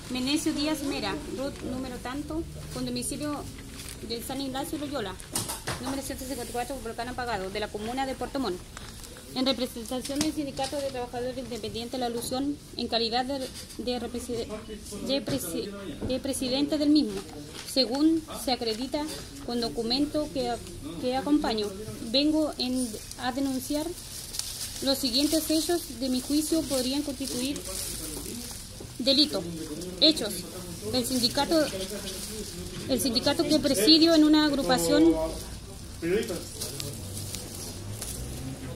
Menecio Díaz Mera, RUT número tanto, con domicilio de San Ignacio Loyola, número 154, volcán apagado, de la comuna de Puerto Montt. En representación del Sindicato de Trabajadores Independientes, la alusión en calidad de presidente del mismo, según se acredita con documento que acompaño. Vengo a denunciar los siguientes hechos de mi juicio podrían constituir delito. Hechos. El sindicato que presidio en una agrupación